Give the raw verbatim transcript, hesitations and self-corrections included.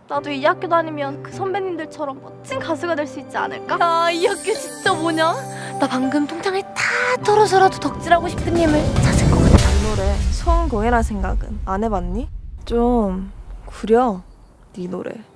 나도 이 학교 다니면 그 선배님들처럼 멋진 가수가 될 수 있지 않을까? 야, 이 학교 진짜 뭐냐? 나 방금 통장을 다 털어서라도 덕질하고 싶은 힘을 찾을 것 같아. 이 노래 성공이라 생각은 안 해봤니? 좀 구려, 네 노래.